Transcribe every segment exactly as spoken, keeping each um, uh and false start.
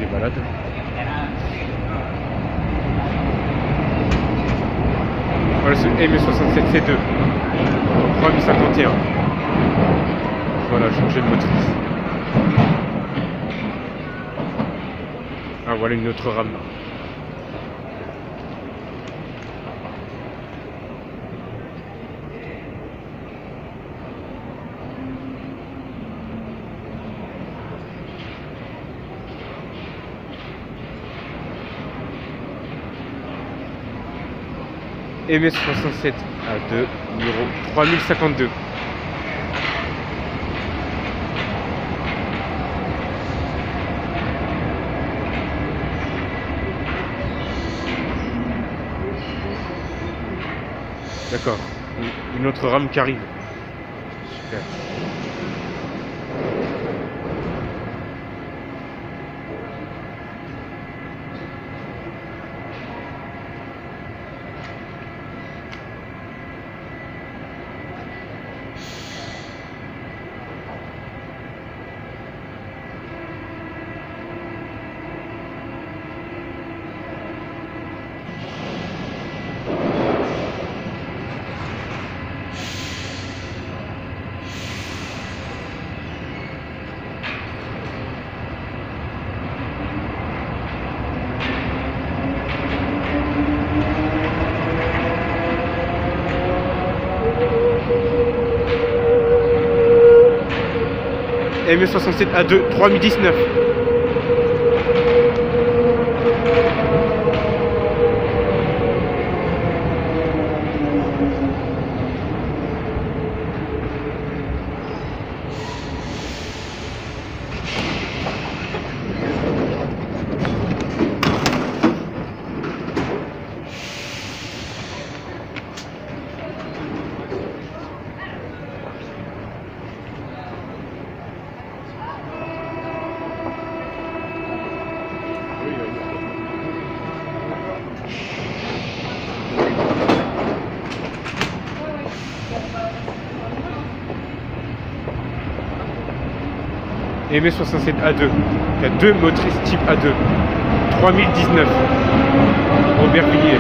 t'es malade. Voilà ce M soixante-sept C deux. trois mille cinquante et un. Voilà, changer de motrice. Ah, voilà une autre rame. M soixante-sept A deux, numéro trois mille cinquante-deux. D'accord, une autre rame qui arrive. Super. M soixante-sept A deux, trois mille dix-neuf. M soixante-sept A deux, qui a deux motrices type A deux, trois mille dix-neuf, Robert Villiers.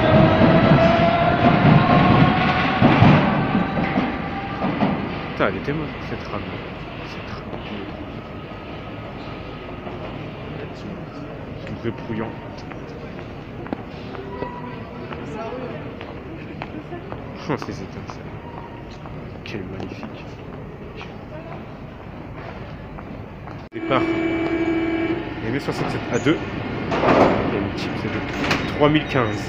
Putain, elle était moche cette rame. Cette rame. C'est une vraie brouillante. Oh, ces étincelles. Quelle magnifique. Départ M soixante-sept A deux, il y a une type C deux, trois mille quinze.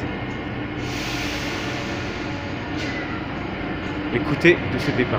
Écoutez de ce départ.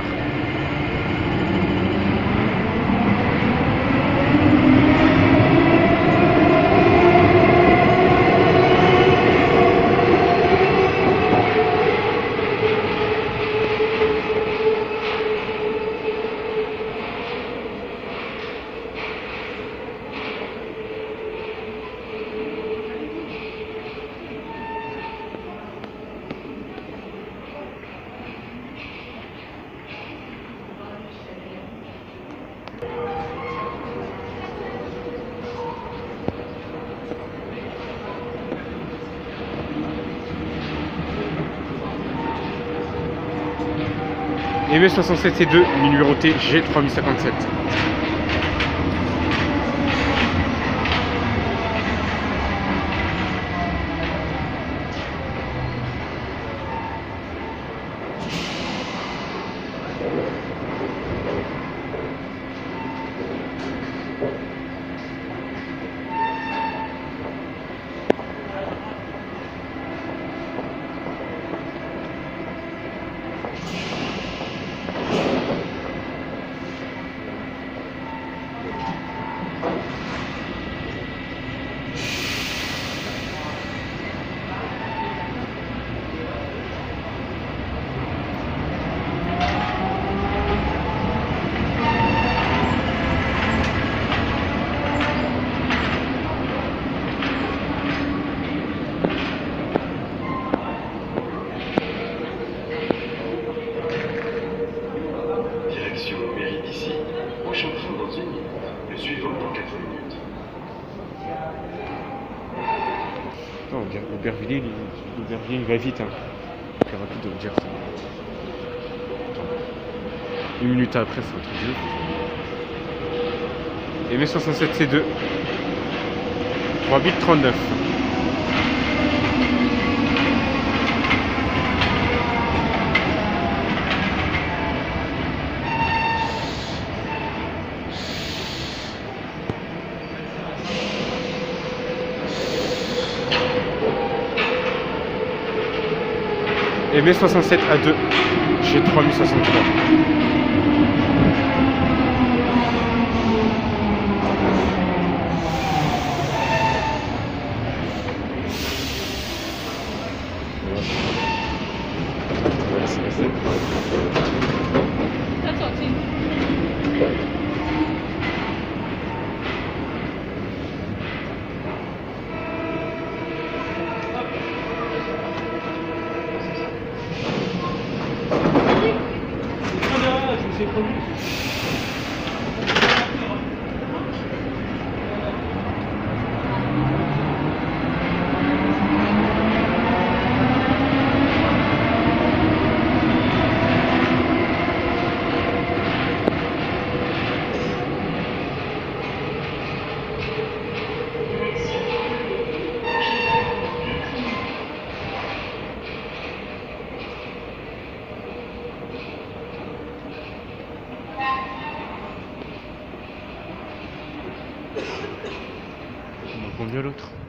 M soixante-sept C deux, numéroté G trois mille cinquante-sept. Aubervilliers, il, Aubervilliers, il va vite. Hein. C'est rapide de vous dire ça. Attends. Une minute après, c'est un truc de ouf. M soixante-sept C deux. trois bits trente-neuf. M soixante-sept A deux, G trois mille soixante-trois. C'est connu. Combien l'autre?